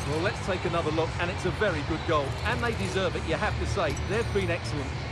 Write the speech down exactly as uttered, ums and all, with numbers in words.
Well, let's take another look, and it's a very good goal. And they deserve it, you have to say. They've been excellent.